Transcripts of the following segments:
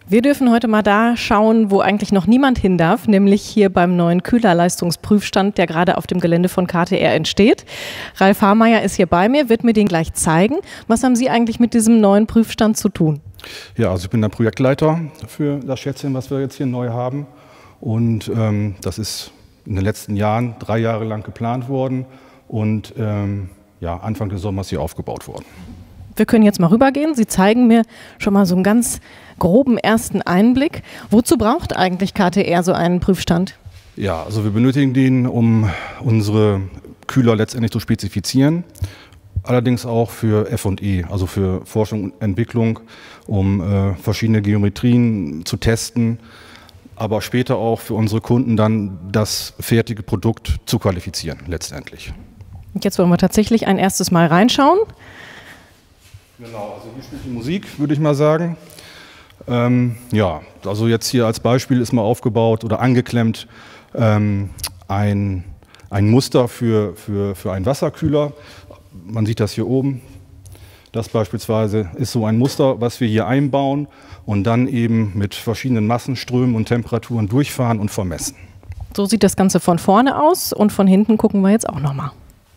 Wir dürfen heute mal da schauen, wo eigentlich noch niemand hin darf, nämlich hier beim neuen Kühlerleistungsprüfstand, der gerade auf dem Gelände von KTR entsteht. Ralf Hameyer ist hier bei mir, wird mir den gleich zeigen. Was haben Sie eigentlich mit diesem neuen Prüfstand zu tun? Ja, also ich bin der Projektleiter für das Schätzchen, was wir jetzt hier neu haben. Und das ist in den letzten Jahren 3 Jahre lang geplant worden und ja, Anfang des Sommers hier aufgebaut worden. Wir können jetzt mal rübergehen. Sie zeigen mir schon mal so einen ganz groben ersten Einblick. Wozu braucht eigentlich KTR so einen Prüfstand? Ja, also wir benötigen den, um unsere Kühler letztendlich zu spezifizieren. Allerdings auch für F&E, also für Forschung und Entwicklung, um verschiedene Geometrien zu testen, aber später auch für unsere Kunden dann das fertige Produkt zu qualifizieren letztendlich. Und jetzt wollen wir tatsächlich ein erstes Mal reinschauen. Genau, also hier spielt die Musik, würde ich mal sagen. Ja, also jetzt hier als Beispiel ist mal aufgebaut oder angeklemmt ein Muster für einen Wasserkühler. Man sieht das hier oben. Das beispielsweise ist so ein Muster, was wir hier einbauen und dann eben mit verschiedenen Massenströmen und Temperaturen durchfahren und vermessen. So sieht das Ganze von vorne aus und von hinten gucken wir jetzt auch nochmal.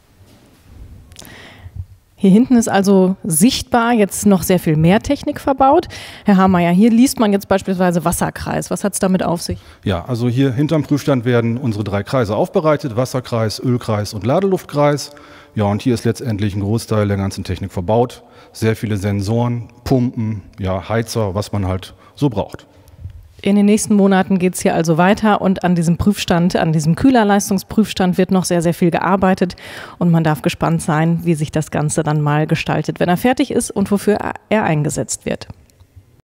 Hier hinten ist also sichtbar jetzt noch sehr viel mehr Technik verbaut. Herr Hameyer, hier liest man jetzt beispielsweise Wasserkreis. Was hat es damit auf sich? Ja, also hier hinterm Prüfstand werden unsere 3 Kreise aufbereitet: Wasserkreis, Ölkreis und Ladeluftkreis. Ja, und hier ist letztendlich ein Großteil der ganzen Technik verbaut. Sehr viele Sensoren, Pumpen, ja, Heizer, was man halt so braucht. In den nächsten Monaten geht es hier also weiter und an diesem Prüfstand, an diesem Kühlerleistungsprüfstand wird noch sehr, sehr viel gearbeitet und man darf gespannt sein, wie sich das Ganze dann mal gestaltet, wenn er fertig ist und wofür er eingesetzt wird.